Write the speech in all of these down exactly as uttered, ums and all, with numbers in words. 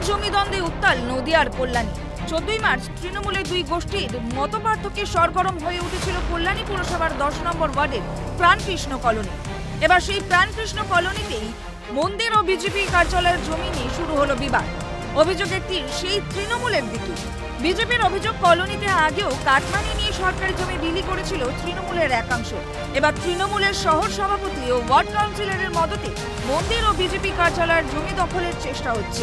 জমি দ্বন্দ্বে উত্তাল নদিয়ার কল্যাণী। চোদ্দই মার্চ তৃণমূলের দুই গোষ্ঠীর মতপার্থক্যে সরগরম হয়ে উঠেছিল কল্যাণী পুরসভার দশ নম্বর ওয়ার্ডের প্রাণকৃষ্ণ কলোনি। এবার সেই প্রাণকৃষ্ণ কলোনিতেই মন্দির ও বিজেপি কার্যালয়ের জমি নিয়ে শুরু হলো বিবাদ। অভিযোগের তীর সেই তৃণমূলের দিকে। বিজেপির অভিযোগ, কলোনিতে আগেও কাটমানি নিয়ে সরকারি জমি বিলি করেছিল তৃণমূলের একাংশ। এবার তৃণমূলের শহর সভাপতি ও ওয়ার্ড কাউন্সিলরের মদতে মন্দির ও বিজেপি কার্যালয়ের জমি দখলের চেষ্টা হচ্ছে।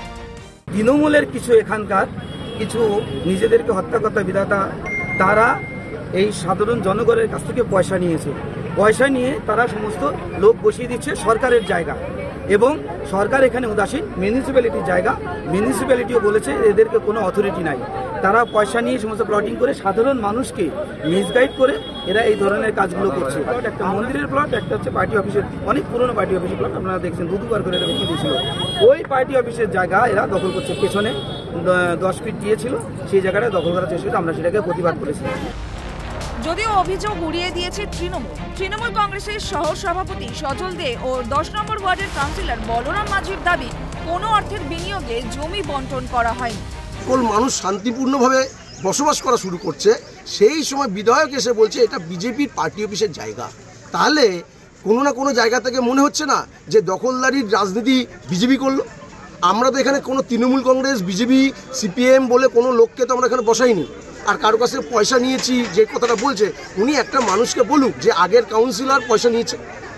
তৃণমূলের কিছু এখানকার কিছু নিজেদেরকে হত্যাকর্তা বিধাতা, তারা এই সাধারণ জনগণের কাছ থেকে পয়সা নিয়েছে। পয়সা নিয়ে তারা সমস্ত লোক বসিয়ে দিচ্ছে সরকারের জায়গা, এবং সরকার এখানে উদাসীন। মিউনিসিপ্যালিটির জায়গা, মিউনিসিপ্যালিটিও বলেছে এদেরকে কোনো অথরিটি নাই। তারা পয়সা নিয়ে সমস্ত প্লটিং করে সাধারণ মানুষকে মিসগাইড করে এরা এই ধরনের কাজগুলো করছে। একটা মন্দিরের প্লট, একটা হচ্ছে পার্টি অফিসের, অনেক পুরনো পার্টি অফিসের প্লট, আপনারা দেখছেন দু দুবার করে এরা বেশি দিয়েছিল। ওই পার্টি অফিসের জায়গা এরা দখল করছে। পেছনে দশ ফিট দিয়েছিল, সেই জায়গাটা দখল করার চেষ্টা করছে। আমরা সেটাকে প্রতিবাদ করেছি। যদিও অভিযোগ উড়িয়ে দিয়েছে তৃণমূল। তৃণমূল কংগ্রেসের শহর সভাপতি সজল দে ও দশ নম্বর ওয়ার্ডের কাউন্সিলর বলরাম মাঝির দাবি, কোনো অর্থের বিনিয়োগে জমি বন্টন করা হয়নি। সকল মানুষ শান্তিপূর্ণভাবে বসবাস করা শুরু করছে, সেই সময় বিধায়ক এসে বলছে এটা বিজেপির পার্টি অফিসের জায়গা। তাহলে কোনো না কোনো জায়গা থেকে মনে হচ্ছে না যে দখলদারির রাজনীতি বিজেপি করলো? আমরা তো এখানে কোনো তৃণমূল কংগ্রেস, বিজেপি, সিপিএম বলে কোনো লোককে তো আমরা এখানে বসাইনি। আর কারো কাছে পয়সা নিয়েছি যে কথাটা বলছে, উনি একটা মানুষকে বলুক যে আগের কাউন্সিলর পয়সা নিয়েছে।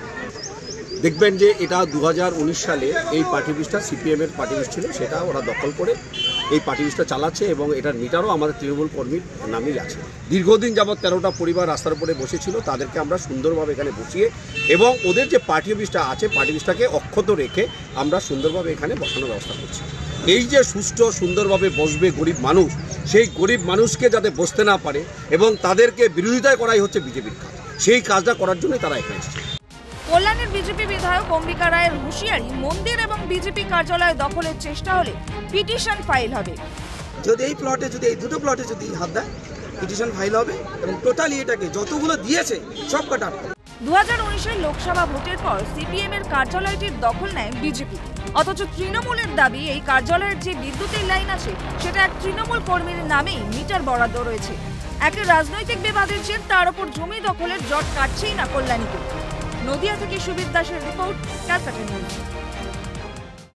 দেখবেন যে এটা দু হাজার উনিশ সালে এই পার্টি অফিসটা সিপিএমের পার্টি অফিস ছিল, সেটা ওরা দখল করে এই পার্টি অফিসটা চালাচ্ছে, এবং এটার মিটারও আমাদের তৃণমূল কর্মীর নামেই আছে। দীর্ঘদিন যাবৎ তেরোটা পরিবার রাস্তার উপরে বসেছিল, তাদেরকে আমরা সুন্দরভাবে এখানে বসিয়ে, এবং ওদের যে পার্টি অফিসটা আছে পার্টি অফিসটাকে অক্ষত রেখে আমরা সুন্দরভাবে এখানে বসানোর ব্যবস্থা করছি। এই যে সুষ্ঠু সুন্দরভাবে বসবে গরিব মানুষ, সেই গরিব মানুষকে যাতে বসতে না পারে এবং তাদেরকে বিরোধিতা করাই হচ্ছে বিজেপির কাজ। সেই কাজটা করার জন্যই তারা এখানে এসেছে। কল্যাণের বিজেপি বিধায়ক অম্বিকা রায়ের হুঁশিয়ারি, মন্দির এবং বিজেপি কার্যালয় দখলের চেষ্টা হলে পিটিশন ফাইল হবে। যদি এই প্লটে যদি এই দুটো প্লটে যদি হাত দেয়, পিটিশন ফাইল হবে, এবং টোটালি এটাকে যতগুলো দিয়েছে সব কাটা। দু হাজার উনিশের লোকসভা ভোটের পর সিপিএম এর কার্যালয়টির দখল নেয় বিজেপি। অথচ তৃণমূলের দাবি, এই কার্যালয়ের যে বিদ্যুতের লাইন আছে সেটা এক তৃণমূল কর্মীর নামেই মিটার বরাদ্দ রয়েছে। একে রাজনৈতিক বিবাদের জের, তার উপর জমি দখলের জট কাটছেই না কল্যাণীতে। নদিয়া থেকে সুবীর দাসের রিপোর্ট, ক্যালকাটা নিউজ।